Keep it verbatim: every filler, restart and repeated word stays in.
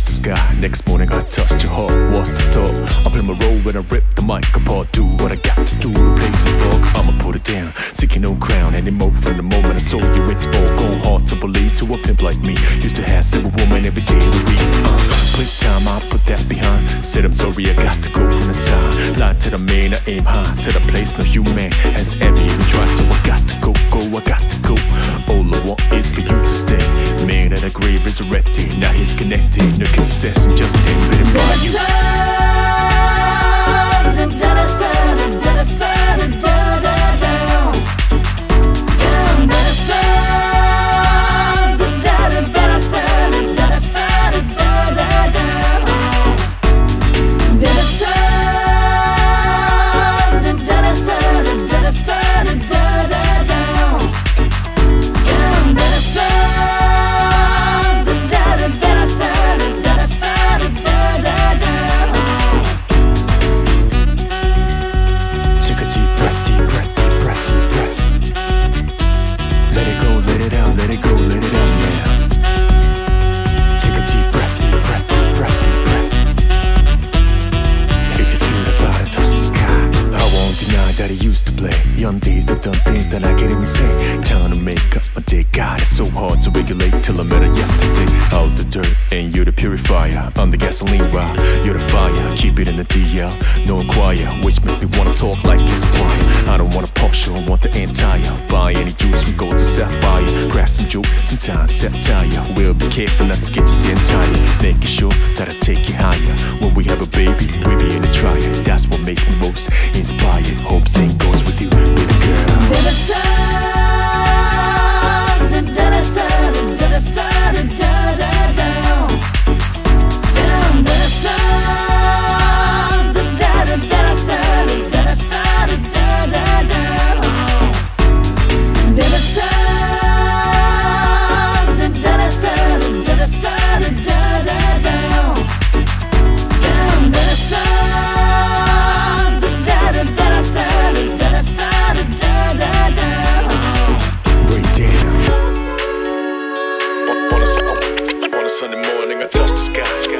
touched the sky. Next morning I touched your heart. What's the talk? I play my role when I rip the mic apart. Do what I got to do. The place is dark, I'ma put it down. Seeking no crown anymore from the moment I saw you. It's all gone hard to believe to a pimp like me. Used to have several women every day to read. Uh, Please time I put that behind. Said I'm sorry, I got to go from the side. Lie to the man, I aim high to the place no human has ever even tried. So I got to go, go, I got to go. All I want is for you to stay. Man at the grave resurrected, now he's connected. No concession, just him written by you. Young days, the dumb things that I can't even say. Time to make up my day. God, it's so hard to regulate till I met her yesterday. Out the dirt and you're the purifier. I'm the gasoline rod, you're the fire. Keep it in the D L, no inquire. Which makes me wanna talk like this quiet. I don't want a pop show, I want the entire. Buy any juice from gold to sapphire. Grab some juke, sometimes set tire. We'll be careful not to get you damn tired. Making sure that I take you higher. When we have a baby, we be in the trial. That's what makes me most inspired. Hope same goes with you. Sunday morning, I touch the sky.